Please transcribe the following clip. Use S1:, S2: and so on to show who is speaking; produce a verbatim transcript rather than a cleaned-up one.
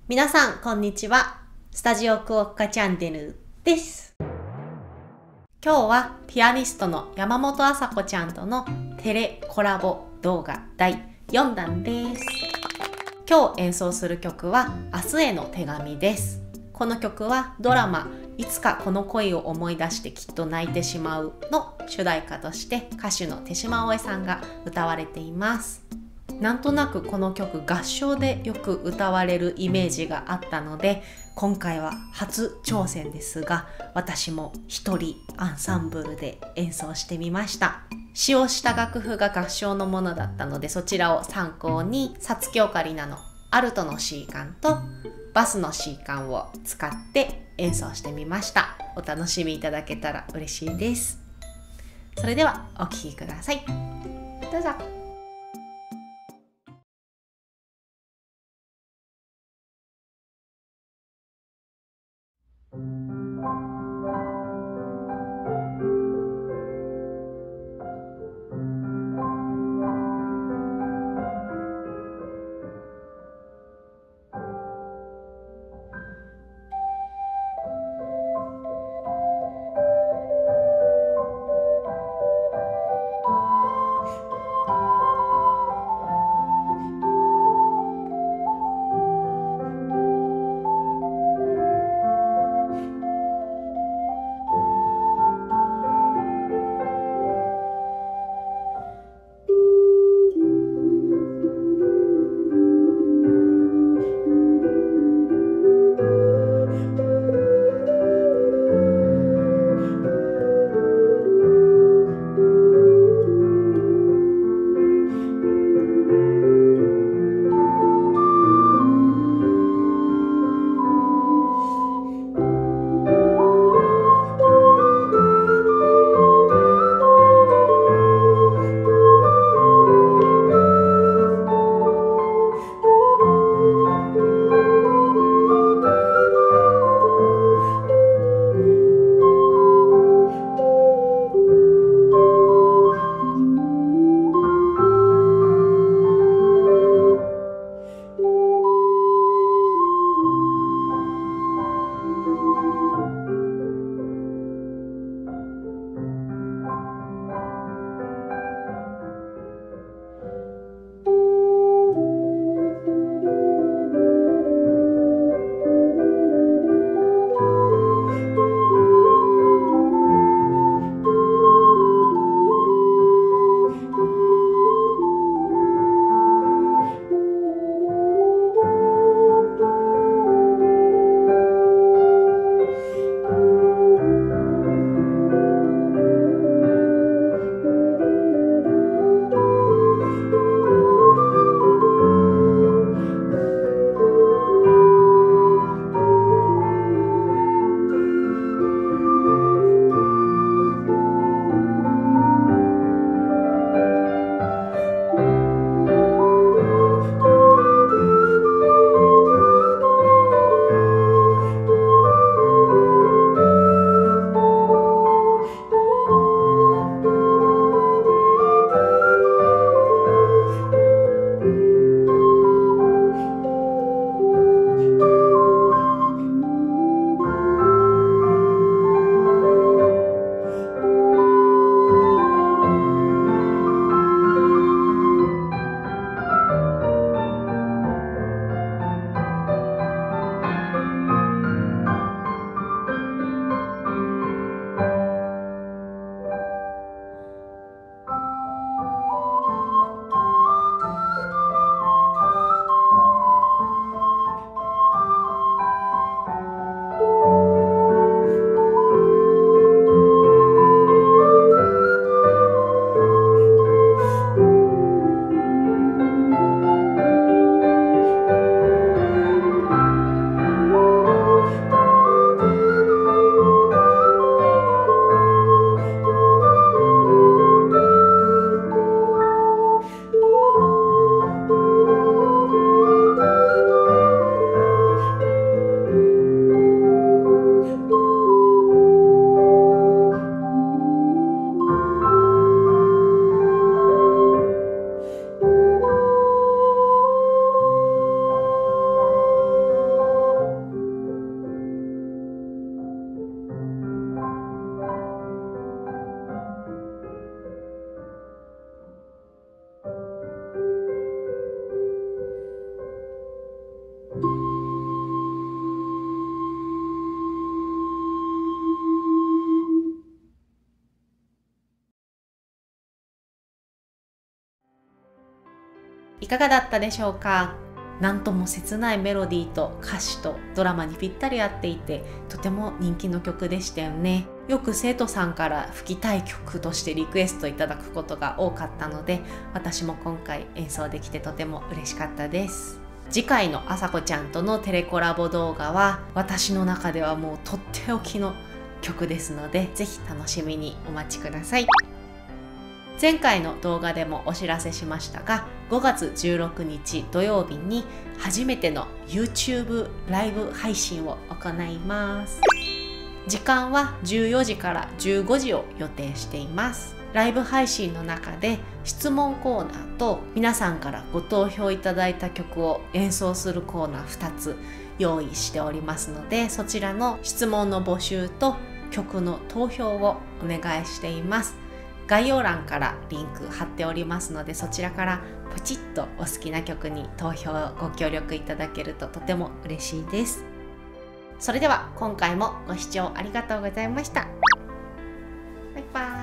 S1: 皆さんこんにちは。スタジオクオッカチャンネルです。今日はピアニストの山本麻子ちゃんとのテレコラボ動画だいよんだんです。今日演奏する曲は明日への手紙です。この曲はドラマいつかこの恋を思い出してきっと泣いてしまうの主題歌として歌手の手島葵さんが歌われています。なんとなくこの曲合唱でよく歌われるイメージがあったので、今回は初挑戦ですが、私も一人アンサンブルで演奏してみました。使用した楽譜が合唱のものだったので、そちらを参考にサツキオカリナのアルトの C 管とバスの C 管を使って演奏してみました。お楽しみいただけたら嬉しいです。それではお聴きください。どうぞ。 いかがだったでしょうか？なんとも切ないメロディーと歌詞とドラマにぴったり合っていて、とても人気の曲でしたよね。よく生徒さんから吹きたい曲としてリクエストいただくことが多かったので、私も今回演奏できてとても嬉しかったです。次回のあさこちゃんとのテレコラボ動画は、私の中ではもうとっておきの曲ですので、ぜひ楽しみにお待ちください。前回の動画でもお知らせしましたが、ごがつじゅうろくにち土曜日に初めての YouTube ライブ配信を行います。時間はじゅうよじからじゅうごじを予定しています。ライブ配信の中で質問コーナーと皆さんからご投票いただいた曲を演奏するコーナーふたつ用意しておりますので、そちらの質問の募集と曲の投票をお願いしています。概要欄からリンク貼っておりますので、そちらからポチッとお好きな曲に投票をご協力いただけるととても嬉しいです。それでは今回もご視聴ありがとうございました。バイバーイ。